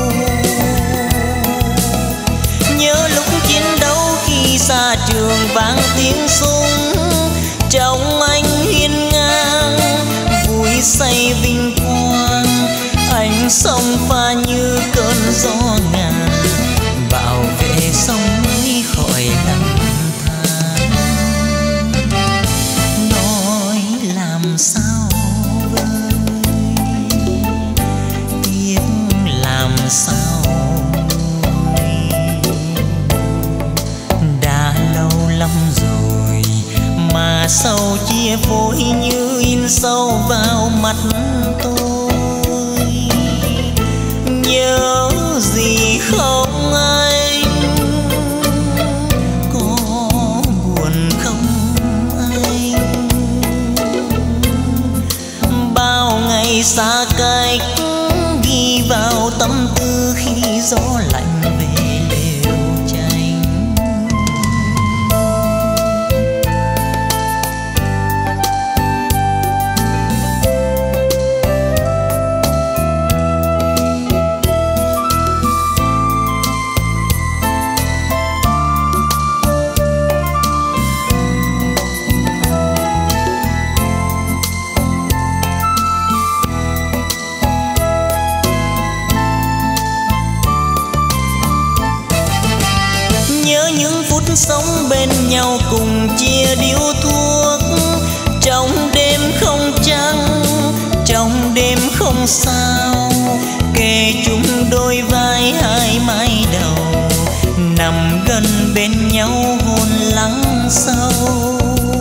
Nhớ lúc chiến đấu khi xa trường vang tiếng súng, trong anh hiên ngang vui say vinh quang. Ánh sông pha như cơn gió ngàn, bảo vệ sông núi khỏi lầm than. Nói làm sao vơi, biết làm sao nguôi. Đã lâu lắm rồi mà sâu chia phôi như in sâu vào mắt tôi. Nhớ gì không anh, có buồn không anh. Bao ngày xa cách ghi vào tâm tư khi gió lạnh về lều tranh. Sống bên nhau cùng chia điếu thuốc, trong đêm không trăng, trong đêm không sao, kề chung đôi vai hai mái đầu, nằm gần bên nhau hôn lắng sâu.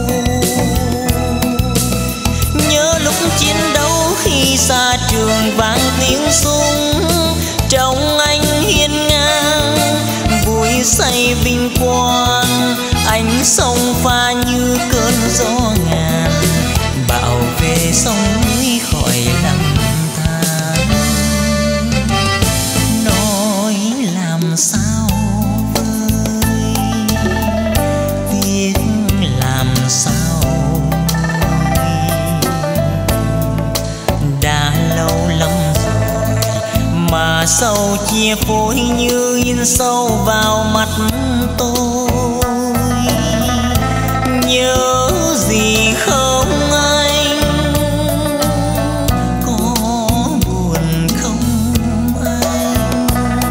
Nhớ lúc chiến đấu khi xa trường vang tiếng súng, trong anh hiên ngang vui say vinh quang. Ánh sông pha như cơn gió ngàn, bảo vệ sông núi khỏi lầm than. Nói làm sao vơi, biết làm sao nguôi. Đã lâu lắm rồi mà sâu chia phôi như in sâu vào mắt tôi. Nhớ gì không anh, có buồn không anh.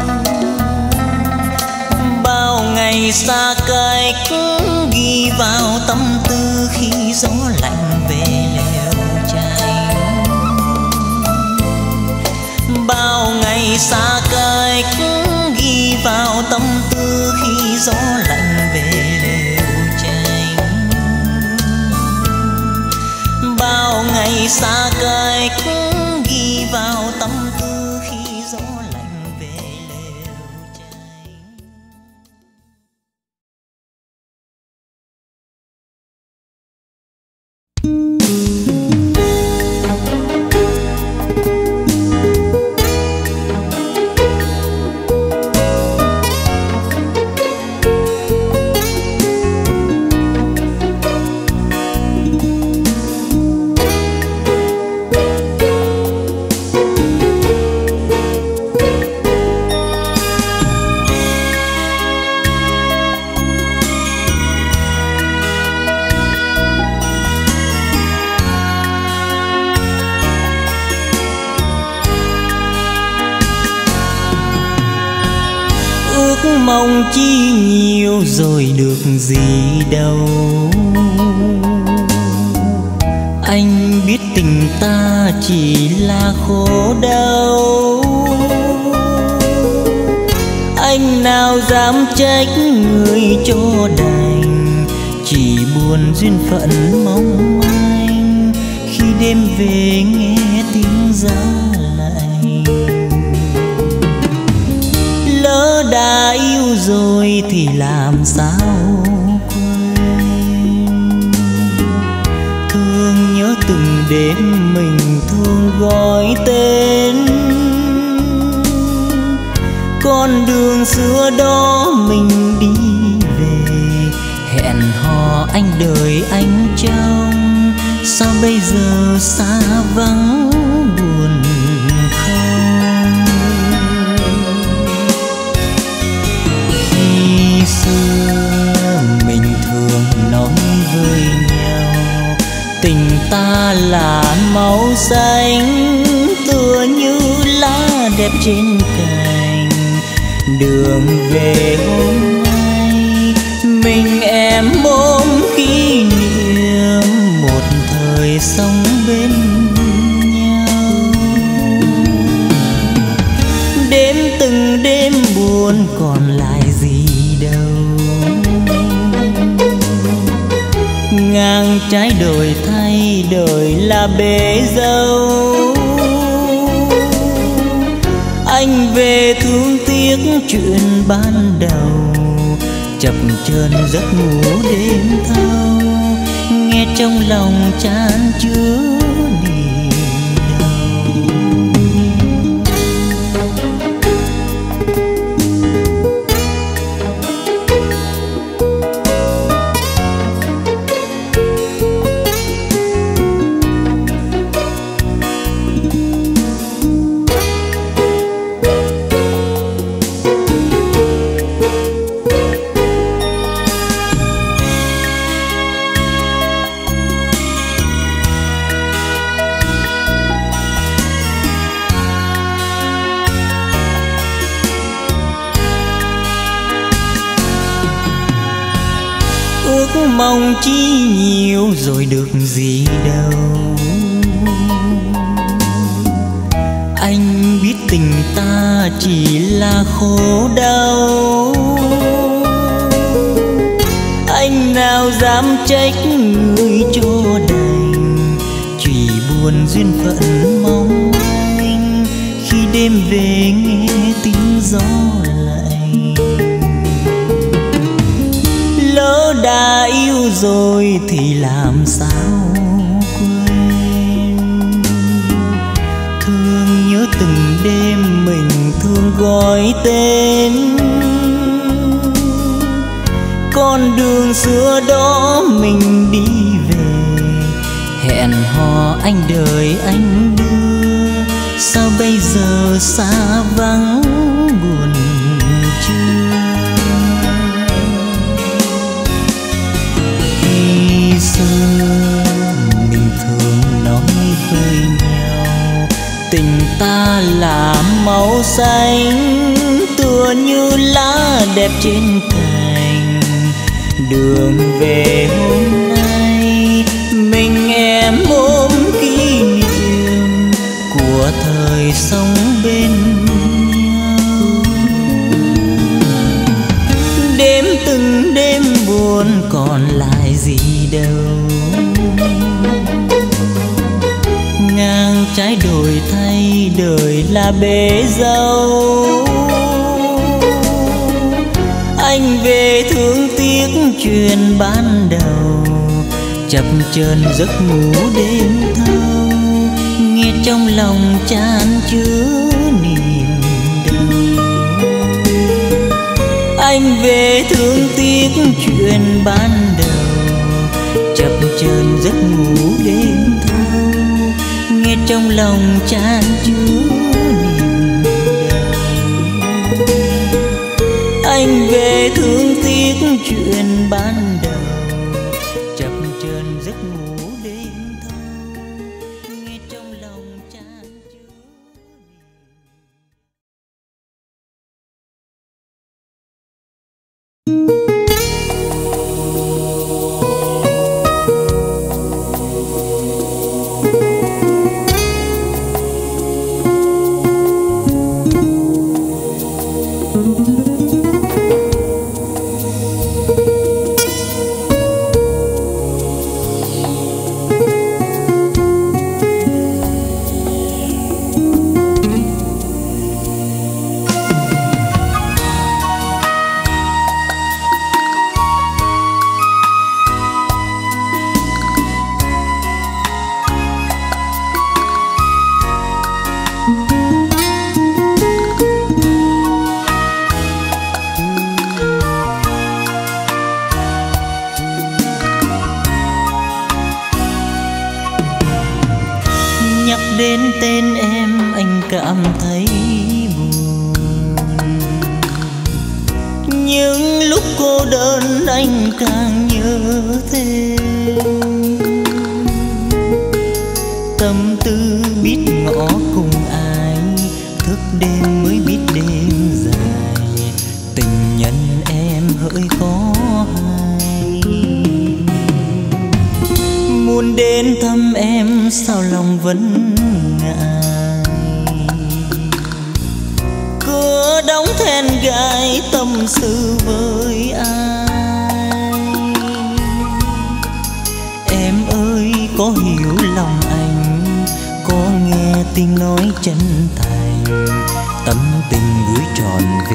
Bao ngày xa cách ghi vào tâm tư khi gió lạnh về lều tranh. Bao ngày xa cách ghi vào tâm tư khi gió lạnh về lều tranh. Bao ngày xa cách ghi vào tâm tư khi gió lạnh về lều tranh. ước mong chi nhiều rồi được gì đâu. Anh biết tình ta chỉ là khổ đau, anh nào dám trách người cho đành, chỉ buồn duyên phận mong manh khi đêm về nghe tiếng giá lạnh. Lỡ đã yêu rồi thì làm sao quên, thương nhớ từng đêm mình thương gọi tên. Con đường xưa đó mình đi về, hẹn hò anh đợi anh trông, sao bây giờ xa vắng buồn không. Khi xưa mình thường nói với nhau, tình ta là màu xanh tựa như lá đẹp trên cành. Đường về hôm nay mình em ôm kỷ niệm một thời sống bên nhau. Đêm từng đêm buồn còn lại gì đâu, ngang trái đồi thay đời là bể dâu. Anh về thương tiếc chuyện ban đầu, chập chờn giấc ngủ đêm thâu, nghe trong lòng chan chứa niềm đau. Ước mong chi nhiều rồi được gì đâu, anh biết tình ta chỉ là khổ đau, anh nào dám trách người cho đành, chỉ buồn duyên phận mong anh khi đêm về nghe tiếng gió lạnh. Lỡ đã yêu rồi thì làm sao quên, thương nhớ từng đêm mình thương gọi tên. Con đường xưa đó mình đi về, hẹn hò anh đợi anh đưa, sao bây giờ xa vắng buồn chưa. Xưa mình thường nói với nhau, tình ta là màu xanh tựa như lá đẹp trên cành. Đường về hôm nay mình em ôm kỷ niệm của thời sống bên nhau. Đêm từng đêm buồn còn lại gì đâu, ngang trái đồi thay đời là bể dâu. Anh về thương tiếc chuyện ban đầu, chập chờn giấc ngủ đêm thâu, nghe trong lòng chan chứa niềm đau. Anh về thương tiếc chuyện ban đầu, chập chờn giấc ngủ đêm thâu, nghe trong lòng chan chứa niềm đau. Anh về thương tiếc chuyện ban đầu, chập chờn giấc ngủ đêm thâu, nghe trong lòng chan chứa. Đến tên em anh cảm thấy buồn. Những lúc cô đơn anh càng nhớ thêm. Tâm tư biết ngõ cùng ai, thức đêm mới biết đêm dài. Tình nhân em hỡi có hai. Muốn đến thăm em sao lòng vẫn ngại. Cửa đóng then gài tâm sự với ai. Em ơi có hiểu lòng anh, có nghe tiếng nói chân thành, tâm tình gửi trọn về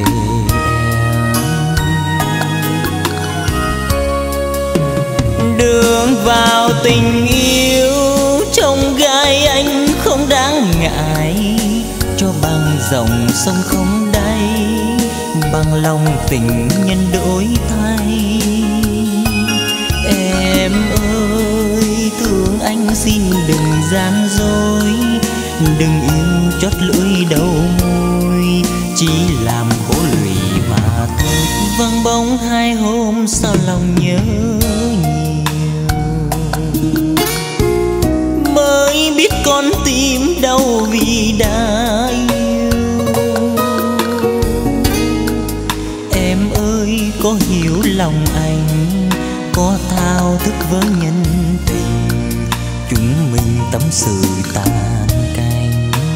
em. Đường vào tình yêu trong gai anh không đáng ngại, cho bằng dòng sông không đáy, bằng lòng tình nhân đổi thay. Em ơi thương anh xin đừng gian dối, đừng yêu chót lưỡi đầu môi, chỉ làm khổ lụy mà thôi. Vắng bóng hai hôm sao lòng nhớ nhiều, mới biết con tim đau vì đã yêu. Em ơi có hiểu lòng anh, có thao thức với nhân tình, chúng mình tâm sự tàn canh.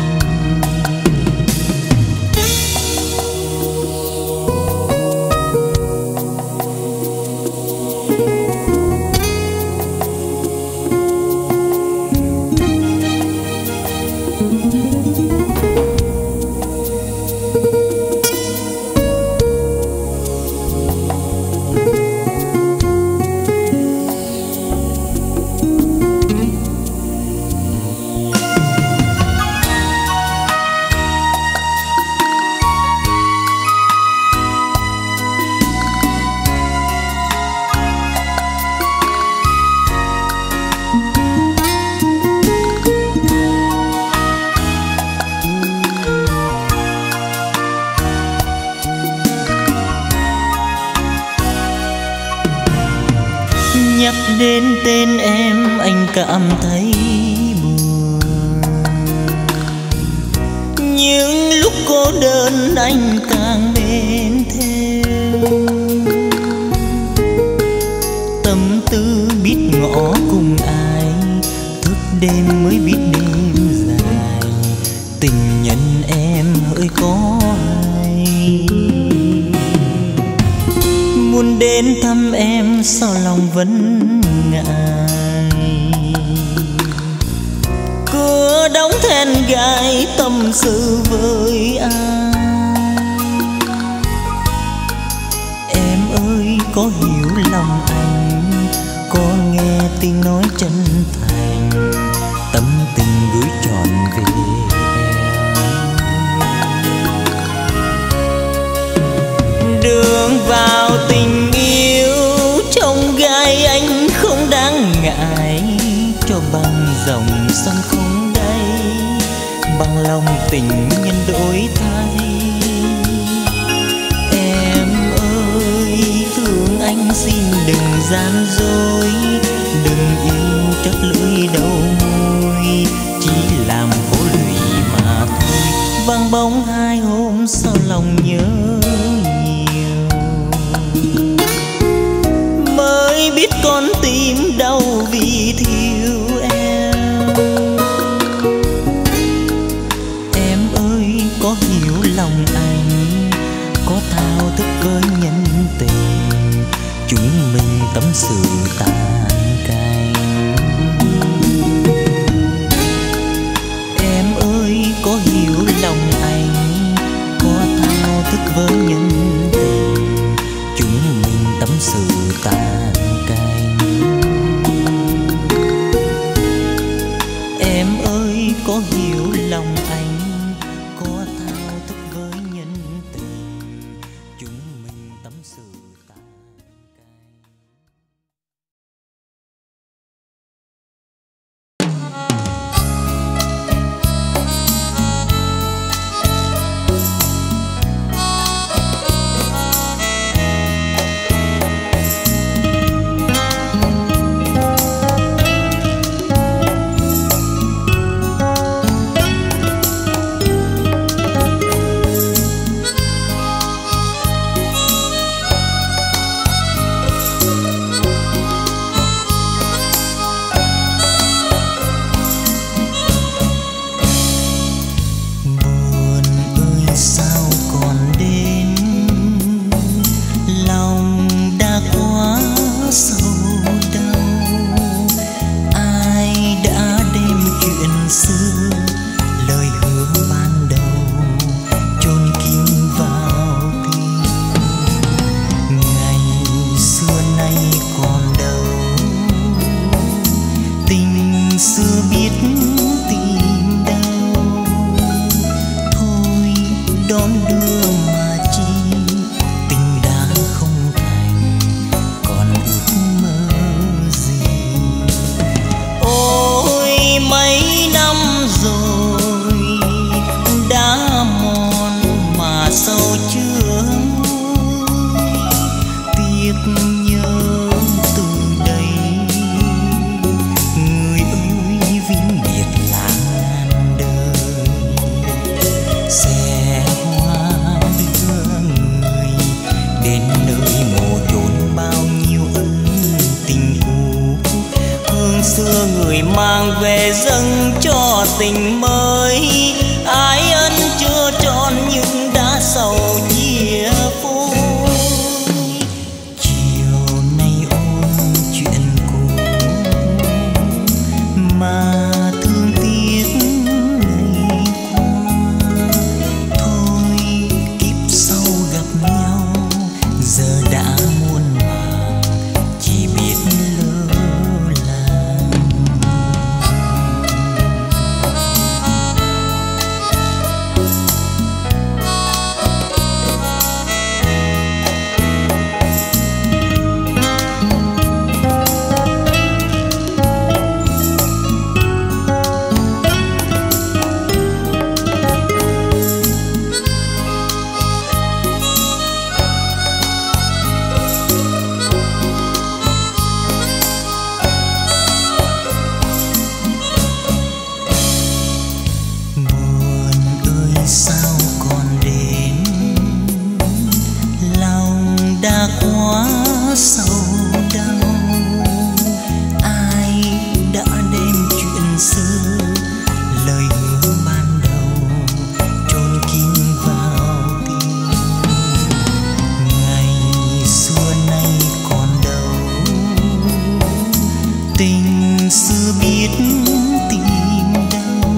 Nhắc đến tên em anh cảm thấy buồn. Những lúc cô đơn anh càng mến thêm. Tâm tư biết ngõ cùng ai, thức đêm mới biết đêm dài. Tình nhân em hỡi có hay, muốn đến thăm em sao lòng vẫn ngại. Cửa đóng then gài tâm sự với ai. Em ơi có hiểu lòng anh, có nghe tiếng nói chân thành, tâm tình gửi trọn về em. Đường vào tình yêu trong gai anh không đáng ngại, cho bằng dòng sông không đáy, bằng lòng tình nhân đổi thay. Em ơi thương anh xin đừng gian dối, đừng yêu chót lưỡi đầu môi, chỉ làm khổ lụy mà thôi. Vắng bóng hai hôm sao lòng nhớ nhiều. tình, chúng mình tâm sự tàn cành. Em ơi có hiểu lòng anh, có thao thức với nhân tình, chúng mình tâm sự tàn cành. Em ơi có hiểu lòng anh, có thao thức với nhân tình, chúng mình tâm sự tàn cành. Tình mới ai ân chưa tròn nhưng đã sầu chia phôi. Chiều nay ôn chuyện cũ mà thương tiếc ngày qua. Thôi kiếp sau gặp nhau giờ đã muôn màng, chỉ biết lỡ làng. Sao còn đến lòng đã quá sâu đau, ai đã đem chuyện xưa lời hứa ban đầu chôn kín vào tim. Ngày xưa nay còn đâu, tình xưa biết tìm đâu.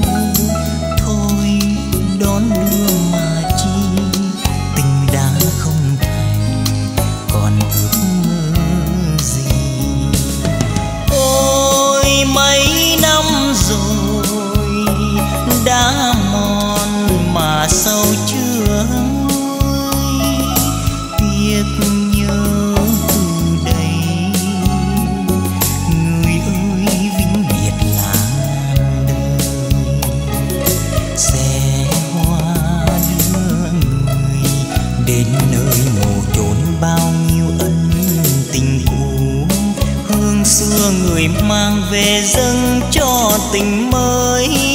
Thôi đón đưa mà chi, tình đã không thành còn ước mơ gì. Ôi mấy năm rồi đã mòn mà sâu chưa nguôi, tiếc nhớ từ đây. Người ơi vĩnh biệt là ngàn đời, sẽ hoa đưa người đến nơi mồ chốn bao nhiêu ân tình cũ. Hương xưa người mang về dâng cho tình mới,